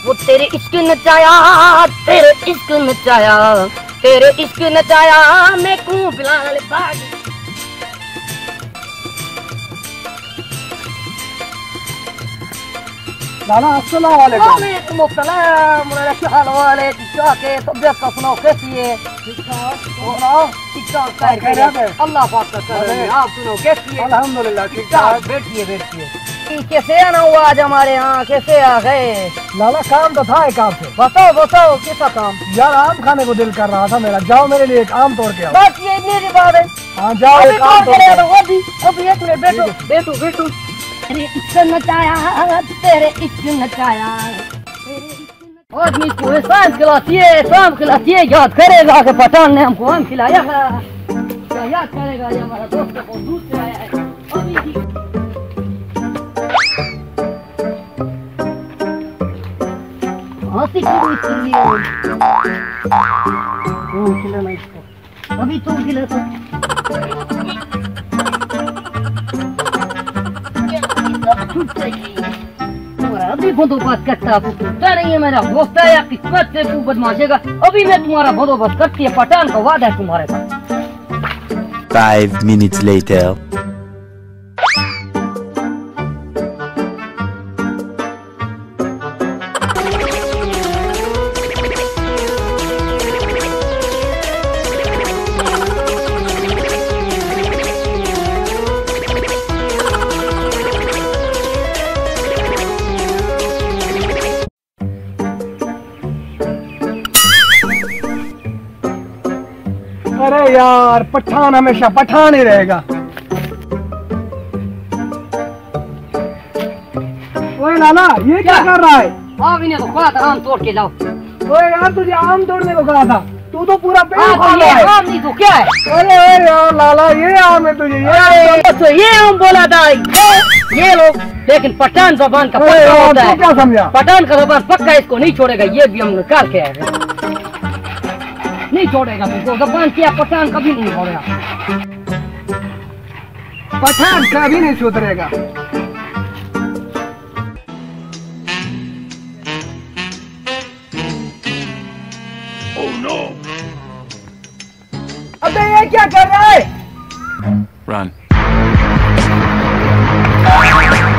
वो तेरे इश्क नचाया, तेरे इश्क नचाया, तेरे इश्क नचाया, मैं क्यों बिलाल बाग। लाला अस्सलाम वालेकुम। वालेकुम अस्सलाम। क्या हाल है? क्या के तबीयत का सुनाओ, कैसी है? ठीक ठाक। सुनाओ ठीक ठाक। अल्लाह पाक का करम है। आप सुनाओ कैसी है? अल्हम्दुलिल्लाह ठीक ठाक। बैठिए बैठिए। कैसे आना हुआ आज हमारे यहाँ, कैसे आ गए? लाला काम तो था एक आपसे। बताओ बताओ कैसा काम? यार आम खाने को दिल कर रहा था मेरा, जाओ मेरे लिए एक आम तोड़ के आओ। बस ये मेरी बात है। हाँ जाओ एक आम तोड़ के आओ। अभी एक मिनट बैठो बैठो बैठो। तेरे इश्क नचाया, तेरे इश्क नचाया, आदमी को एहसान खिलाती है, याद करेगा कि पठान ने हमको आम खिलाया है। क्या याद करेगा? ये हमारा दोस्त को दूध से आया है। हंसी खिलाना इसको, अभी तुम खिला तो अभी बंदोबस्त करता पूछता नहीं है मेरा दोस्त है या किस्मत से तू बदमाशेगा। अभी मैं तुम्हारा बंदोबस्त करती है, पठान का वादा है तुम्हारे साथ। 5 minutes later. अरे यार पठान हमेशा पठान ही रहेगा। ओए लाला ये क्या कर रहा है? हाँ भी नहीं तो कहा था आम तोड़ के लाओ। ओए यार तुझे आम तोड़ने को कहा था, तू तो पूरा पेड़ खा ये रहा है। आम नहीं तो क्या है? अरे यार लाला ये आम है तुझे, ये आम बोला था ये लोग, लेकिन पठान ज़बान का पक्का होता है। क्या समझा? पठान का ज़बान पक्का, इसको नहीं छोड़ेगा। ये भी हम निकाल के आए, नहीं छोड़ेगा तुमको। ज़बान किया पठान कभी नहीं छोड़ेगा। पठान कभी नहीं सुधरेगा। Oh no! अबे ये क्या कर रहा है? Run.